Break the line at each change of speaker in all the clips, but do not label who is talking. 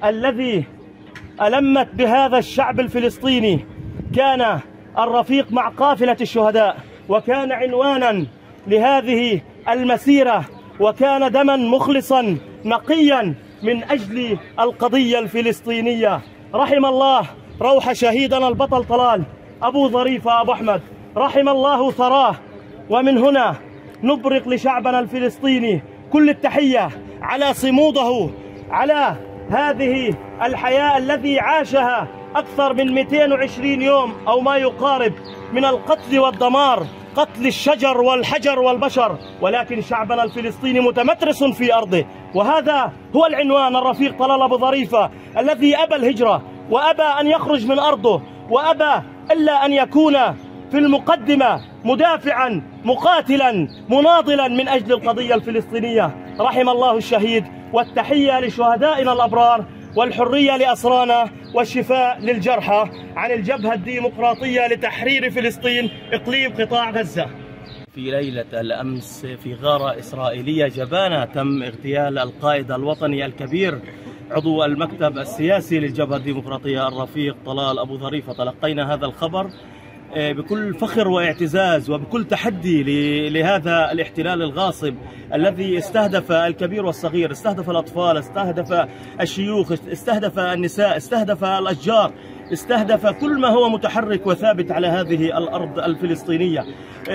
الذي ألمت بهذا الشعب الفلسطيني كان الرفيق مع قافلة الشهداء، وكان عنوانا لهذه المسيرة، وكان دما مخلصا نقيا من أجل القضية الفلسطينية. رحم الله روح شهيدنا البطل طلال أبو ظريفة أبو أحمد، رحم الله ثراه. ومن هنا نبرق لشعبنا الفلسطيني كل التحية على صموده، على هذه الحياة الذي عاشها أكثر من 220 يوم أو ما يقارب من القتل والدمار، قتل الشجر والحجر والبشر، ولكن شعبنا الفلسطيني متمترس في أرضه. وهذا هو العنوان، الرفيق طلال أبو ظريفة الذي أبى الهجرة وأبى أن يخرج من أرضه، وأبى إلا أن يكون في المقدمة مدافعا مقاتلا مناضلا من أجل القضية الفلسطينية. رحم الله الشهيد، والتحية لشهدائنا الأبرار، والحرية لأسرانا، والشفاء للجرحى عن الجبهة الديمقراطية لتحرير فلسطين إقليم قطاع غزة. في ليلة الأمس في غارة إسرائيلية جبانة تم اغتيال القائد الوطني الكبير عضو المكتب السياسي للجبهة الديمقراطية الرفيق طلال أبو ظريفة. تلقينا هذا الخبر بكل فخر واعتزاز وبكل تحدي لهذا الاحتلال الغاصب الذي استهدف الكبير والصغير، استهدف الأطفال، استهدف الشيوخ، استهدف النساء، استهدف الأشجار، استهدف كل ما هو متحرك وثابت على هذه الأرض الفلسطينية.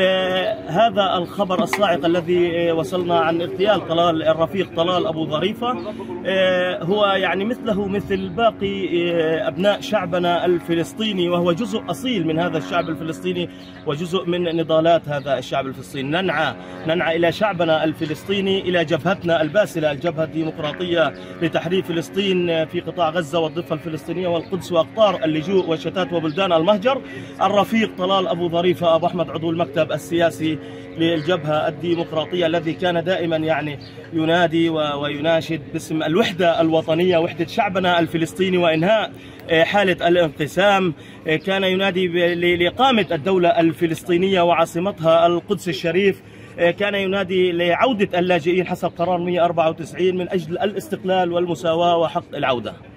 هذا الخبر الصاعق الذي وصلنا عن اغتيال طلال الرفيق طلال أبو ظريفة هو يعني مثله مثل باقي أبناء شعبنا الفلسطيني، وهو جزء أصيل من هذا الشعب الفلسطيني وجزء من نضالات هذا الشعب الفلسطيني. ننعى إلى شعبنا الفلسطيني، إلى جبهتنا الباسلة، الجبهة الديمقراطية لتحرير فلسطين في قطاع غزة والضفة الفلسطينية والقدس وأقطار اللجوء وشتات وبلدان المهجر. الرفيق طلال أبو ظريفة أبو أحمد عضو المكتب السياسي للجبهة الديمقراطية الذي كان دائما يعني ينادي ويناشد باسم الوحدة الوطنية، وحدة شعبنا الفلسطيني وإنهاء حالة الانقسام. كان ينادي لإقامة الدولة الفلسطينية وعاصمتها القدس الشريف. كان ينادي لعودة اللاجئين حسب قرار 194 من أجل الاستقلال والمساواة وحق العودة.